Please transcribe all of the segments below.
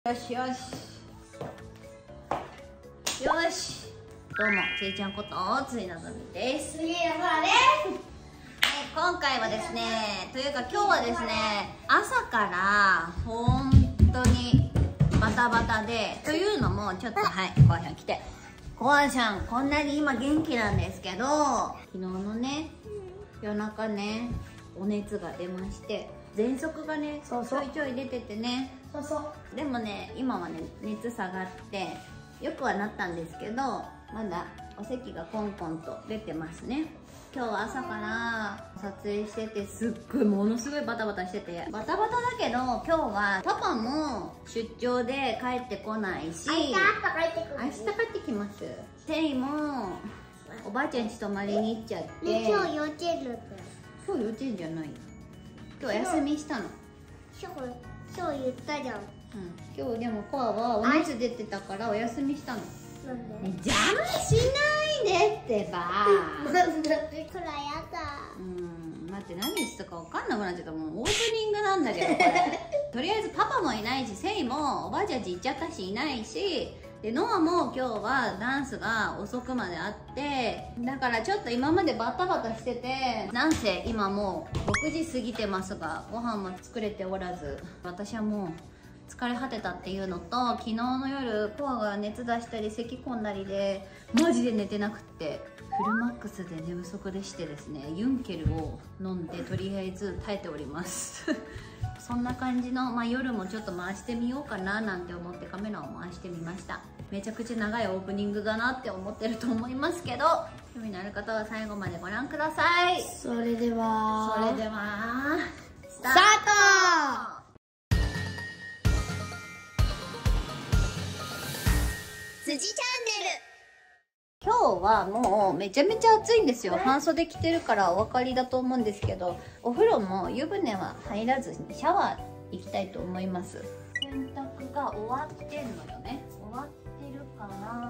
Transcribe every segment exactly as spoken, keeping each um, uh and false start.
よしよしよし。どうもちえちゃんことついなぞみです。 杉浦空です。 今回はですね、というか今日はですね、朝から本当にバタバタで、というのもちょっとはいコアちゃん来て、コアちゃんこんなに今元気なんですけど、昨日のね夜中ねお熱が出まして、喘息がねちょいちょい出ててね、 そうそうでもね今はね熱下がってよくはなったんですけど、まだお咳がコンコンと出てますね。今日は朝から撮影してて、すっごいものすごいバタバタしてて、バタバタだけど今日はパパも出張で帰ってこないし、 明日帰ってくる。 明日帰ってきます。テイもおばあちゃん家泊まりに行っちゃって、 ね、今日幼稚園だったよ。 今日幼稚園じゃないよ、今日休みしたの。 今日今日言ったじゃん。 うん、今日でもコアはお熱出てたからお休みしたの。 なんで？ 邪魔しないでってば。 なんで？これやだ。 うん、待って何言ってたか分かんなくなっちゃった。もうオープニングなんだけどこれ。とりあえずパパもいないし、セイもおばあちゃん家行っちゃったしいないし、でノアも今日はダンスが遅くまであって、だからちょっと今までバタバタしてて、なんせ今もうろくじ過ぎてますがご飯も作れておらず、私はもう疲れ果てたっていうのと、昨日の夜コアが熱出したり咳込んだりでマジで寝てなくって、フルマックスで寝不足でしてですね、ユンケルを飲んでとりあえず耐えておりますそんな感じの、まあ、夜もちょっと回してみようかななんて思ってカメラを回してみました。めちゃくちゃ長いオープニングだなって思ってると思いますけど、興味のある方は最後までご覧ください。 それではそれではスタースタート。 辻チャンネル。今日はもうめちゃめちゃ暑いんですよ。半袖着てるからお分かりだと思うんですけど、お風呂も湯船は入らずにシャワー行きたいと思います。洗濯が終わってんのよね。終わってるか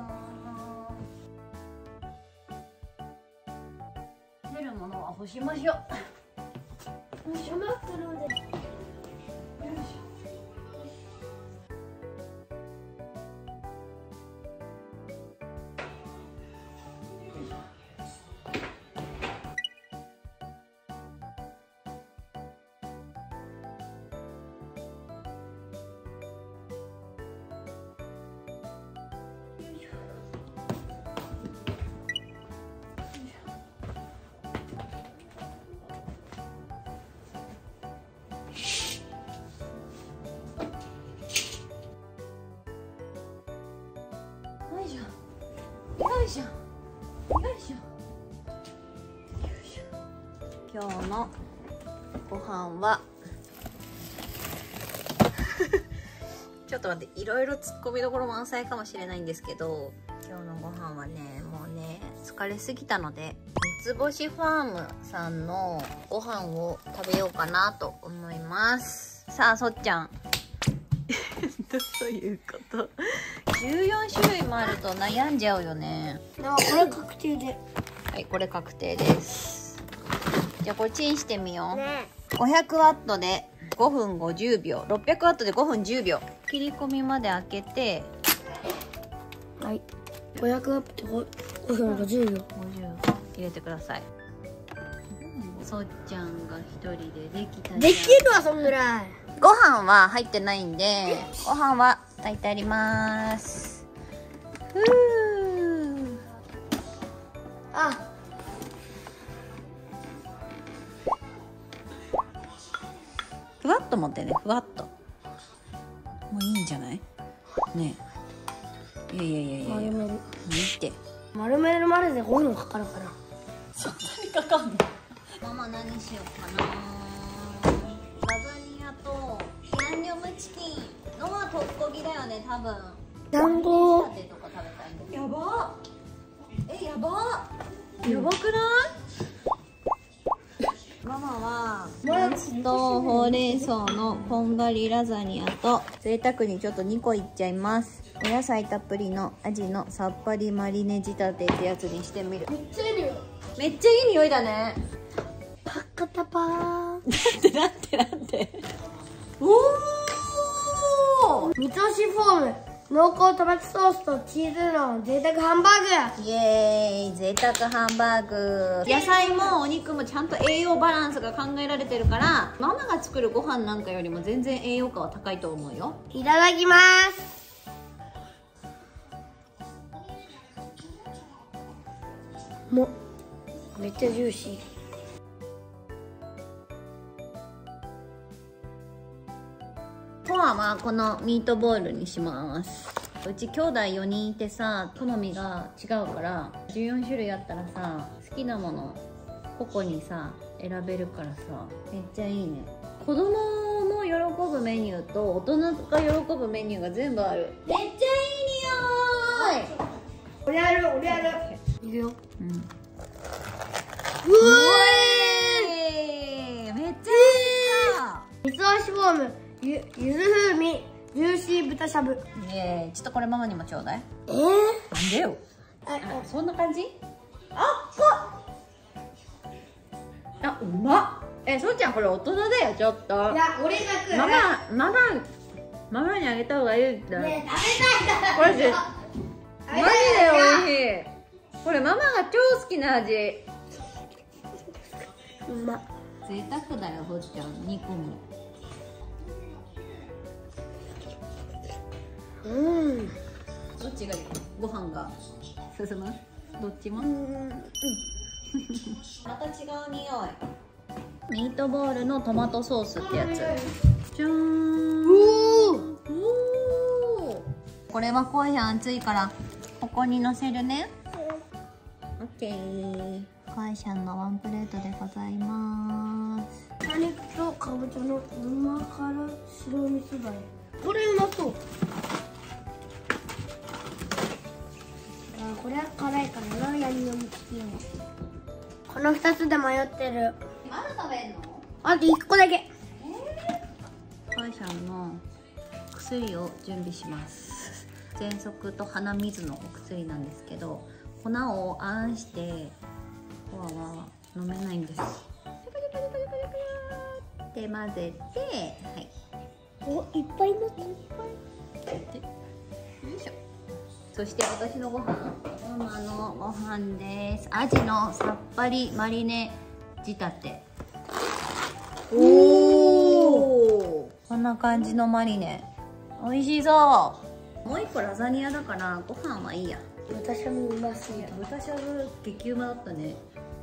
な。出るものは干しましょう。 干しまくるで。よいしょ。 よいしょよいしょよいしょ今日のご飯はちょっと待って、いろいろツッコミどころ満載かもしれないんですけど、今日のご飯はねもうね疲れすぎたので、三つ星ファームさんのご飯を食べようかなと思います。さあそっちゃんどういうこと？じゅうよん種類もあると悩んじゃうよね。 でもこれ確定で。 はい、これ確定です。じゃあこれチンしてみよう。 ね。 ごひゃくワットでごふんごじゅうびょう、ろっぴゃくワットでごふんじゅうびょう。切り込みまで開けて、 はい。ごひゃくワットでごふんごじゅうびょう。 ごじゅう入れてください。そっちゃんが一人でできたじゃん。 できるわそんぐらい。 ご飯は入ってないんで、ご飯は炊いてあります。ふー。 あ。 ふわっと持ってね、ふわっと。もういいんじゃない？ねえ。いやいやいやいやいや。 丸める。 見て。 丸めるまででごふんかかるから。 そんなにかかんの？ママ何しようかな。ラザニアとヤンニョムチキンのはトッポギだよね多分。 団子。 仕立てとか食べたいの。やば。えやば。やばくない？ママはナスとほうれん草のこんがりラザニアと、贅沢にちょっとにこいっちゃいます。お野菜たっぷりのアジのさっぱりマリネ仕立てってやつにしてみる。 めっちゃいいよ。 めっちゃいい匂いだね。 パッカタパー。 なんてなんてなんて。おお。 三つ星フォーム濃厚トマトソースとチーズの贅沢ハンバーグ。 イエーイ、贅沢ハンバーグ。野菜もお肉もちゃんと栄養バランスが考えられてるから、ママが作るご飯なんかよりも全然栄養価は高いと思うよ。 いただきます。もめっちゃジューシー。 ご飯はこのミートボールにします。うち兄弟よにんいてさ、好みが違うからじゅうよんしゅるいあったらさ、好きなもの個々にさ選べるからさ、めっちゃいいね。子供も喜ぶメニューと大人が喜ぶメニューが全部ある。めっちゃいい匂い。 俺やる俺やる。いくよ。 うん。 うえー、めっちゃいいさ。 三つ星フォームゆゆず風味ジューシー豚しゃぶ。 イエーイ。ちょっとこれママにもちょうだい。 えー、 なんでよ。 ああ、そんな感じ？あ、そう。あ、うまっ。え、そうちゃんこれ大人だよ、ちょっと。 いや俺が食う。 ママ、ママ、ママにあげた方がいいんだ。 ねえ食べたいから。 これで、マジで美味しい。これママが超好きな味。 うまっ。 贅沢だよ、ほっちゃん、煮込む。 うん。 どっちがいい？ご飯が進む？どっちも？ うん。 また違う匂い。ミートボールのトマトソースってやつ。じゃーん。 おお。これはコイゃん熱いからここにのせるね。オッケー。コイゃんのワンプレートでございます。 豚肉とかぼちゃのうま辛白味噌だれ。これうまそう。あ、これは辛いからな、ヤンニョムチキン。このふたつで迷ってる。 まだ食べんの？ あといっこだけ。 えー、コイゃんの薬を準備します。喘息と鼻水のお薬なんですけど、粉をあんしてコアは飲めないんです。で混ぜて、はい。 お、いっぱいなってる。 よいしょ。そして私のご飯、ママのご飯です。アジのさっぱりマリネ仕立て。おお。こんな感じのマリネ。美味しそう。もう一個ラザニアだからご飯はいいや。 豚しゃぶうますぎる。 豚しゃぶ激うまだったね。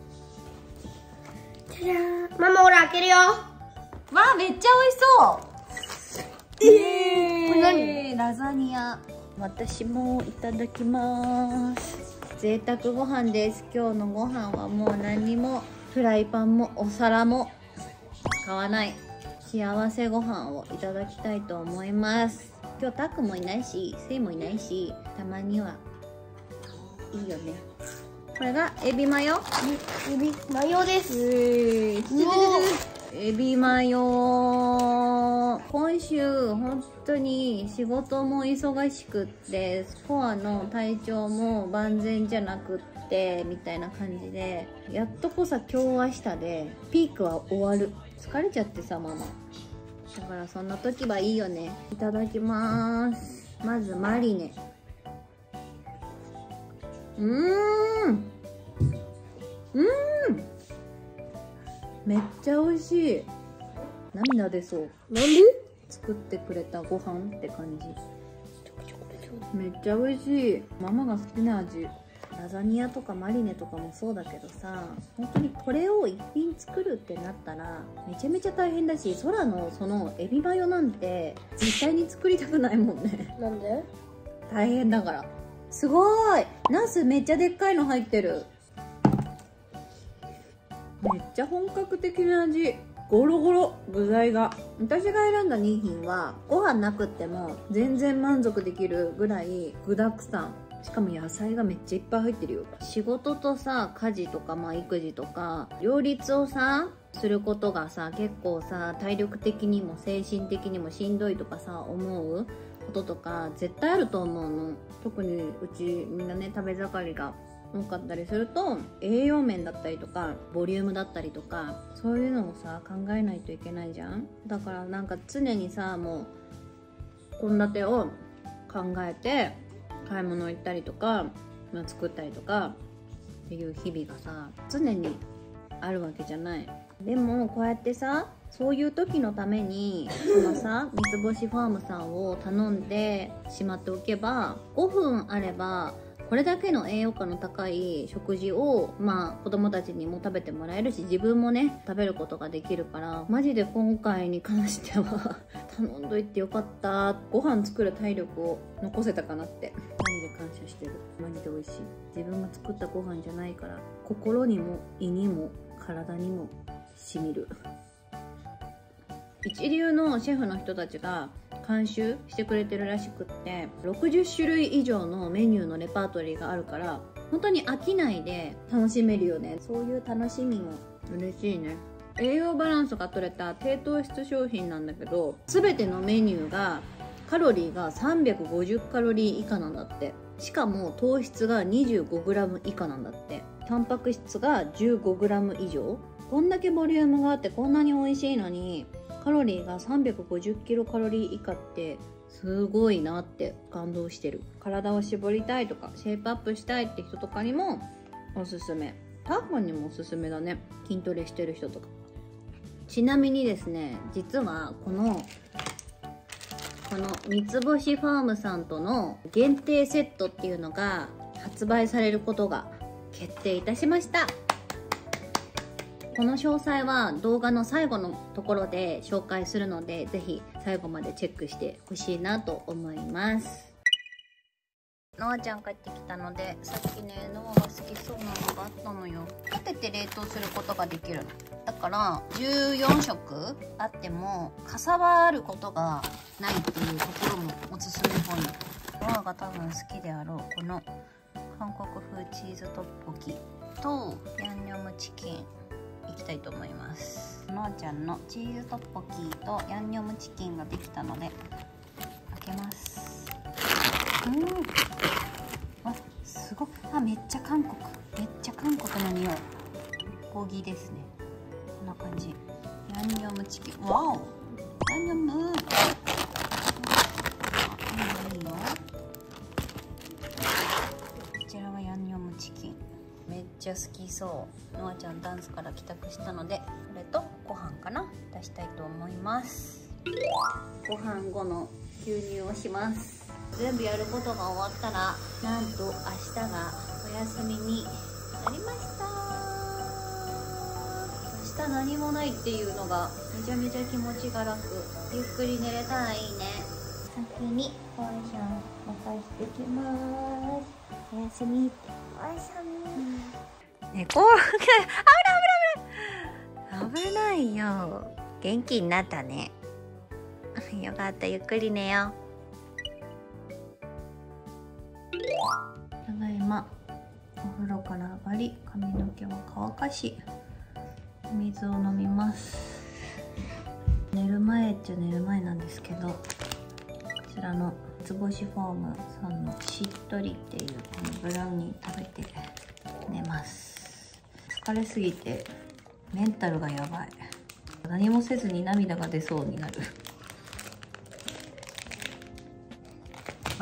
じゃーん。ママ俺開けるよ。 わあ、めっちゃ美味しそう。えー、 これ何？ ラザニア。私もいただきます。贅沢ご飯です。今日のご飯はもう何にもフライパンもお皿も使わない幸せご飯をいただきたいと思います。今日タックもいないし、セイもいないし、たまにはいいよね。これがエビマヨ。 エビマヨです。 エビマヨ。今週本当に仕事も忙しくって、コアの体調も万全じゃなくってみたいな感じで、やっとこさ今日明日でピークは終わる。疲れちゃってさママ。だからそんな時はいいよね。いただきます。まずマリネ。うーん。うーん。めっちゃ美味しい。涙出そう。 なんで？ 作ってくれたご飯って感じ。めっちゃ美味しい。ママが好きな味。ラザニアとかマリネとかもそうだけどさ、本当にこれを一品作るってなったらめちゃめちゃ大変だし、空のそのエビマヨなんて絶対に作りたくないもんね。 なんで？ 大変だから。すごーい。ナスめっちゃでっかいの入ってる。めっちゃ本格的な味。ゴロゴロ具材が。私が選んだに品はご飯なくっても全然満足できるぐらい具だくさん。しかも野菜がめっちゃいっぱい入ってるよ。仕事とさ、家事とかまあ育児とか両立をさすることがさ、結構さ体力的にも精神的にもしんどいとかさ思うこととか絶対あると思うの。特にうちみんなね食べ盛りが多かったりすると、栄養面だったりとかボリュームだったりとかそういうのをさ考えないといけないじゃん。だからなんか常にさもう献立を考えて買い物行ったりとか、まあ、作ったりとかっていう日々がさ常にあるわけじゃない。でもこうやってさそういう時のためにこのさ三つ星ファームさんを頼んでしまっておけばごふんあればこれだけの栄養価の高い食事をまあ子供たちにも食べてもらえるし自分もね食べることができるからマジで今回に関しては頼んどいてよかった。ご飯作る体力を残せたかなってマジで感謝してる。マジで美味しい。自分が作ったご飯じゃないから心にも胃にも体にもしみる。一流のシェフの人たちが監修してくれてるらしくってろくじゅっしゅるい以上のメニューのレパートリーがあるから本当に飽きないで楽しめるよね。そういう楽しみも嬉しいね。栄養バランスが取れた低糖質商品なんだけど全てのメニューがカロリーがさんびゃくごじゅうカロリー以下なんだって。しかも糖質が にじゅうごグラム 以下なんだって。タンパク質が じゅうごグラム 以上。こんだけボリュームがあってこんなに美味しいのにカロリーがさんびゃくごじゅっキロカロリー以下ってすごいなって感動してる。体を絞りたいとかシェイプアップしたいって人とかにもおすすめ。ターファンにもおすすめだね。筋トレしてる人とか。ちなみにですね実はこのこの三つ星ファームさんとの限定セットっていうのが発売されることが決定いたしました。この詳細は動画の最後のところで紹介するのでぜひ最後までチェックしてほしいなと思います。ノアちゃん帰ってきたのでさっきねノアが好きそうなのがあったのよ。立てて冷凍することができるのだからじゅうよんしょくあってもかさばることがないっていうところもおすすめポイント。ノアが多分好きであろうこの韓国風チーズトッポギとヤンニョムチキンいきたいと思います。ノアちゃんのチーズトッポギとヤンニョムチキンができたので開けます。うん、あ、すごい。あ、めっちゃ韓国めっちゃ韓国の匂い。トッポギですね。こんな感じ。ヤンニョムチキン。わお、ヤンニョム。あ、いいよいいよ。こちらはヤンニョムチキン。めっちゃ好きそう。ノアちゃんダンスから帰宅したのでこれとご飯かな出したいと思います。ご飯後の牛乳をします。全部やることが終わったらなんと明日がお休みになりました。明日何もないっていうのがめちゃめちゃ気持ちが楽。ゆっくり寝れたらいいね。先にワンちゃん渡してきます。おやすみ。おやすみ。猫が危ない危ない危ない危ないよ。元気になったね。よかった。ゆっくり寝よう。ただいまお風呂から上がり髪の毛を乾かしお水を飲みます。寝る前っちゃ寝る前なんですけどこちらの三つ星フォームさんのしっとりっていうこのブラウニー食べて寝ます。疲れすぎてメンタルがやばい。何もせずに涙が出そうになる。はい。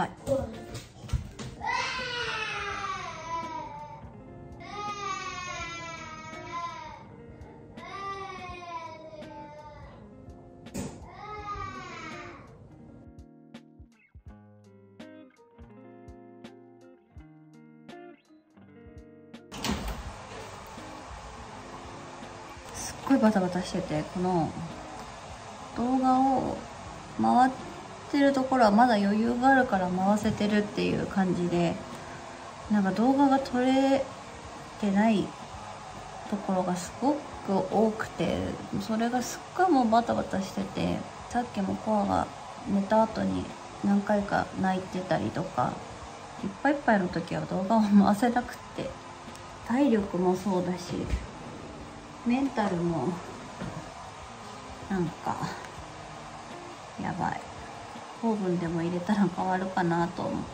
すっごいバタバタしててこの動画を回ってるところはまだ余裕があるから回せてるっていう感じでなんか動画が撮れてないところがすごく多くてそれがすっごいもうバタバタしててさっきもコアが寝た後に何回か泣いてたりとかいっぱいいっぱいの時は動画を回せなくって体力もそうだしメンタルもなんかやばい。オーブンでも入れたら変わるかなと思って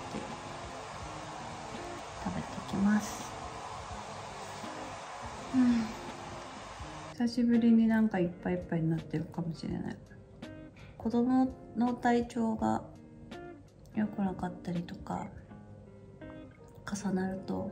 食べてきます。うん、久しぶりになんかいっぱいいっぱいになってるかもしれない。子供の体調が良くなかったりとか重なると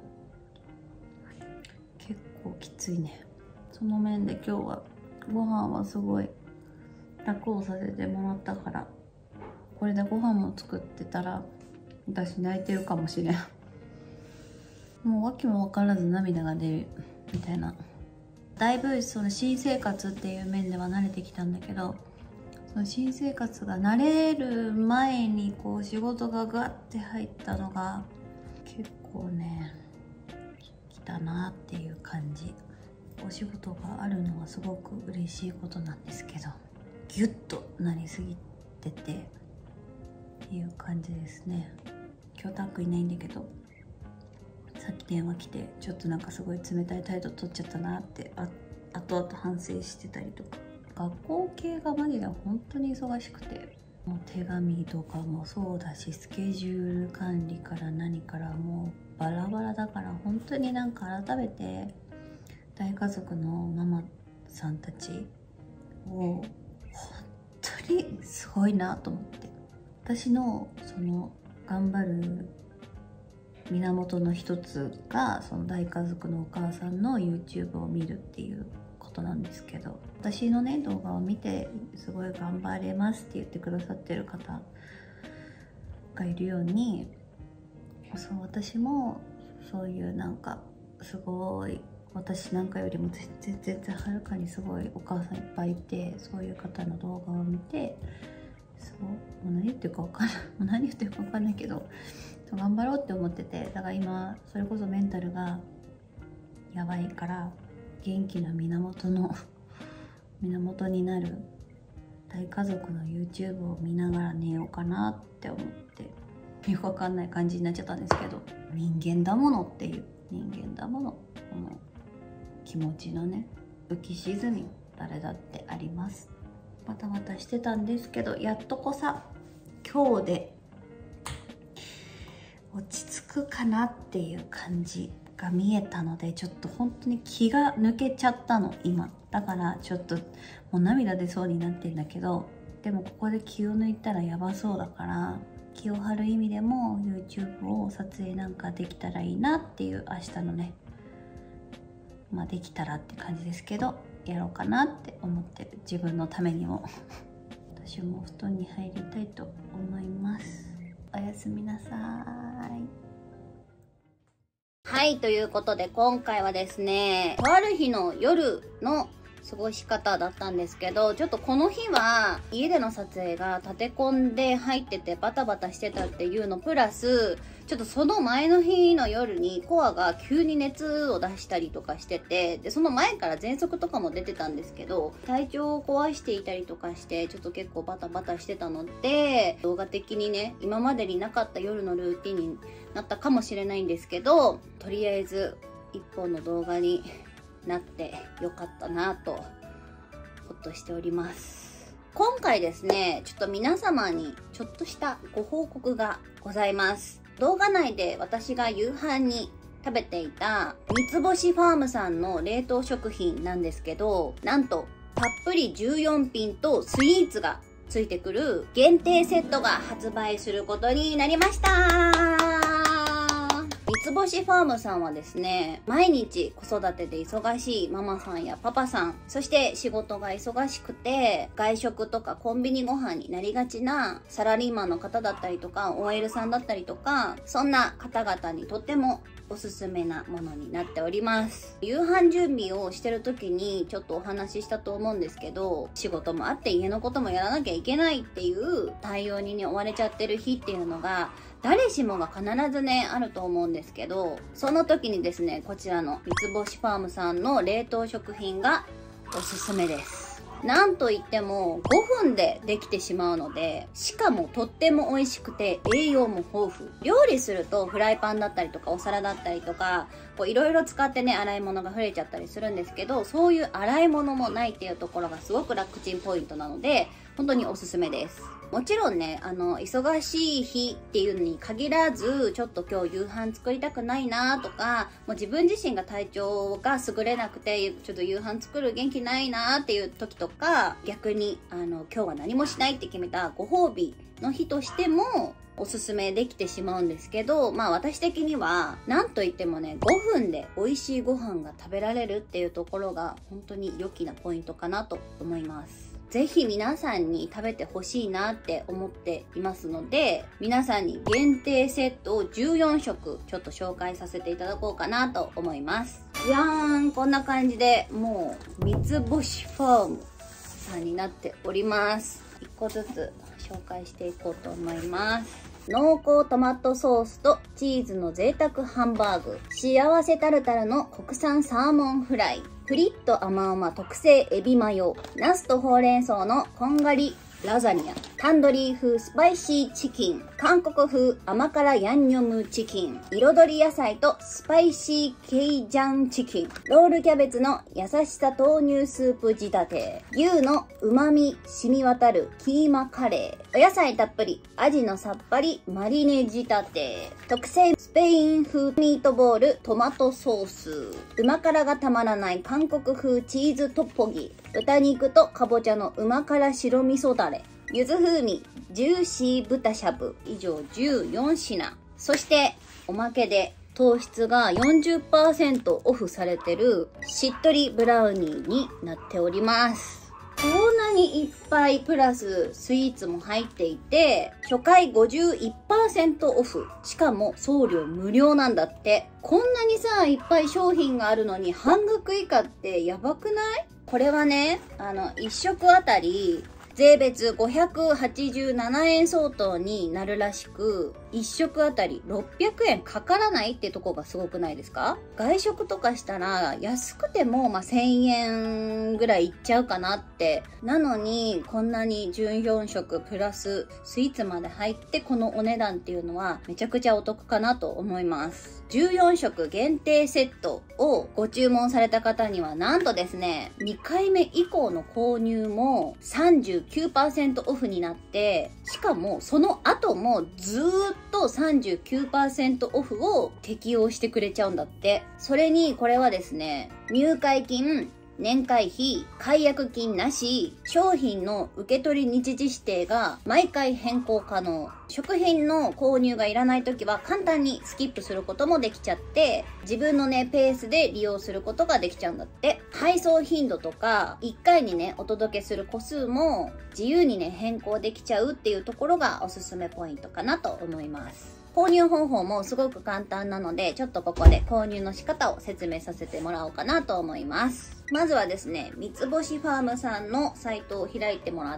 結構きついね。その面で今日はご飯はすごい楽をさせてもらったから、これでご飯も作ってたら私泣いてるかもしれん。もう訳も分からず涙が出るみたいな。だいぶその新生活っていう面では慣れてきたんだけど、その新生活が慣れる前にこう仕事がガッて入ったのが結構ね来たなっていう感じ。お仕事があるのはすごく嬉しいことなんですけど、ギュッとなりすぎててっていう感じですね。今日タックいないんだけど、さっき電話来てちょっとなんかすごい冷たい態度取っちゃったなってあ後々反省してたりとか。学校系がマジで本当に忙しくて、もう手紙とかもそうだし、スケジュール管理から何からもうバラバラだから、本当になんか改めて大家族のママさんたちを本当にすごいなと思って、私のその頑張る源の一つがその大家族のお母さんの YouTube を見るっていうことなんですけど、私のね動画を見てすごい頑張れますって言ってくださってる方がいるように、そう私もそういうなんかすごい、私なんかよりも全然全然はるかにすごいお母さんいっぱいいて、そういう方の動画を見て、そうもう何言ってるか分かんないもう何言ってるか分かんないけど頑張ろうって思ってて、だから今それこそメンタルがやばいから元気な源の源になる大家族の YouTube を見ながら寝ようかなって思って、よくわかんない感じになっちゃったんですけど、人間だものっていう人間だもの、この気持ちのね浮き沈み誰だってあります。バタバタしてたんですけど、やっとこさ今日で落ち着くかなっていう感じが見えたので、ちょっと本当に気が抜けちゃったの今。だからちょっともう涙出そうになってんだけど、でもここで気を抜いたらやばそうだから、気を張る意味でも YouTube を撮影なんかできたらいいなっていう、明日のねまあできたらって感じですけど、やろうかなって思ってる。自分のためにも私も布団に入りたいと思います。おやすみなさーい。はい、ということで今回はですね、とある日の夜の過ごし方だったんですけど、ちょっとこの日は家での撮影が立て込んで入っててバタバタしてたっていうのプラス、ちょっとその前の日の夜にコアが急に熱を出したりとかしてて、でその前から喘息とかも出てたんですけど、体調を壊していたりとかしてちょっと結構バタバタしてたので、動画的にね今までになかった夜のルーティンになったかもしれないんですけど、とりあえず一本の動画になってよかったなとほっとしております。今回ですね、ちょっと皆様にちょっとしたご報告がございます。動画内で私が夕飯に食べていた三つ星ファームさんの冷凍食品なんですけど、なんとたっぷりじゅうよんぴんとスイーツがついてくる限定セットが発売することになりました。三つ星ファームさんはですね、毎日子育てで忙しいママさんやパパさん、そして仕事が忙しくて外食とかコンビニご飯になりがちなサラリーマンの方だったりとか オーエル さんだったりとか、そんな方々にとってもおすすめなものになっております。夕飯準備をしてる時にちょっとお話ししたと思うんですけど、仕事もあって家のこともやらなきゃいけないっていう対応にね追われちゃってる日っていうのが誰しもが必ずねあると思うんですけど、その時にですね、こちらの三つ星ファームさんの冷凍食品がおすすめです。なんといってもごふんでできてしまうので、しかもとっても美味しくて栄養も豊富。料理するとフライパンだったりとかお皿だったりとかいろいろ使ってね洗い物が増えちゃったりするんですけど、そういう洗い物もないっていうところがすごく楽ちんポイントなので本当におすすめです。もちろんね、あの忙しい日っていうのに限らず、ちょっと今日夕飯作りたくないなとか、もう自分自身が体調が優れなくてちょっと夕飯作る元気ないなっていう時とか、逆にあの今日は何もしないって決めたご褒美の日としてもおすすめできてしまうんですけど、まあ私的にはなんといってもね、ごふんで美味しいご飯が食べられるっていうところが本当に良きなポイントかなと思います。ぜひ皆さんに食べてほしいなって思っていますので、皆さんに限定セットをじゅうよんしょくちょっと紹介させていただこうかなと思います。じゃーん、こんな感じでもう三つ星ファームさんになっております。いっこずつ紹介していこうと思います。濃厚トマトソースとチーズの贅沢ハンバーグ、幸せタルタルの国産サーモンフライ、プリッと甘々特製エビマヨ、ナスとほうれん草のこんがりラザニア、タンドリー風スパイシーチキン、韓国風甘辛ヤンニョムチキン、彩り野菜とスパイシーケイジャンチキン、ロールキャベツの優しさ豆乳スープ仕立て、牛の旨味染み渡るキーマカレー、お野菜たっぷりアジのさっぱりマリネ仕立て、特製スペイン風ミートボールトマトソース、旨辛がたまらない韓国風チーズトッポギ、豚肉とかぼちゃの旨辛白味噌だれ、柚子風味ジューシー豚しゃぶ、以上じゅうよんしな。そしておまけで糖質が よんじゅっパーセント オフされてるしっとりブラウニーになっております。こんなにいっぱいプラススイーツも入っていて、初回 ごじゅういちパーセント オフ、しかも送料無料なんだって。こんなにさいっぱい商品があるのに半額以下ってやばくない？これはね、あのいっしょくあたり税別ごひゃくはちじゅうななえん相当になるらしく、いっしょくあたりろっぴゃくえんかからないってとこがすごくないですか？外食とかしたら安くてもまあせんえんぐらいいっちゃうかなって。なのにこんなにじゅうよんしょくプラススイーツまで入ってこのお値段っていうのはめちゃくちゃお得かなと思います。じゅうよんしょく限定セットをご注文された方にはなんとですね、にかいめ以降の購入も さんじゅうきゅうパーセント オフになって、しかもその後もずーっと さんじゅうきゅうパーセント オフを適用してくれちゃうんだって。それにこれはですね、入会金、年会費、解約金なし、商品の受け取り日時指定が毎回変更可能。食品の購入がいらないときは簡単にスキップすることもできちゃって、自分のね、ペースで利用することができちゃうんだって。配送頻度とか、いっかいにね、お届けする個数も自由にね、変更できちゃうっていうところがおすすめポイントかなと思います。購入方法もすごく簡単なので、ちょっとここで購入の仕方を説明させてもらおうかなと思います。まずはですね、三つ星ファームさんのサイトを開いてもらって、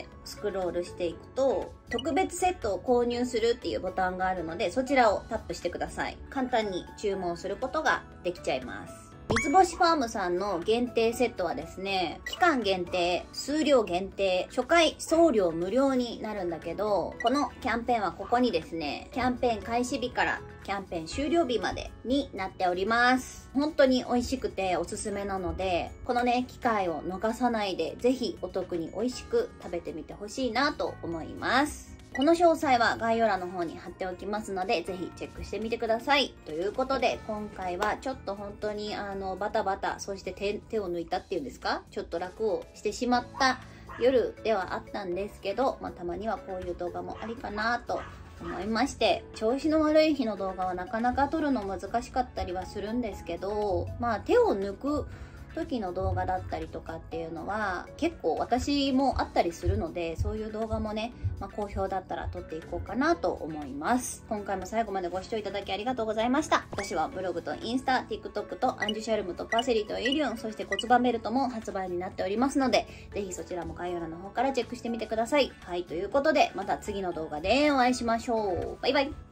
スクロールしていくと、特別セットを購入するっていうボタンがあるので、そちらをタップしてください。簡単に注文することができちゃいます。三つ星ファームさんの限定セットはですね、期間限定、数量限定、初回送料無料になるんだけど、このキャンペーンはここにですね、キャンペーン開始日からキャンペーン終了日までになっております。本当に美味しくておすすめなので、このね、機会を逃さないで、ぜひお得に美味しく食べてみてほしいなと思います。この詳細は概要欄の方に貼っておきますので、ぜひチェックしてみてください。ということで、今回はちょっと本当にあのバタバタ、そして手、手を抜いたっていうんですか、ちょっと楽をしてしまった夜ではあったんですけど、まあ、たまにはこういう動画もありかなと思いまして、調子の悪い日の動画はなかなか撮るの難しかったりはするんですけど、まあ手を抜く時の動画だったりとかっていうのは結構私もあったりするので、そういう動画もね、まあ、好評だったら撮っていこうかなと思います。今回も最後までご視聴いただきありがとうございました。私はブログとインスタ、TikTok とアンジュシャルムとパセリとエリュン、そして骨盤ベルトも発売になっておりますので、ぜひそちらも概要欄の方からチェックしてみてください。はい、ということでまた次の動画でお会いしましょう。バイバイ。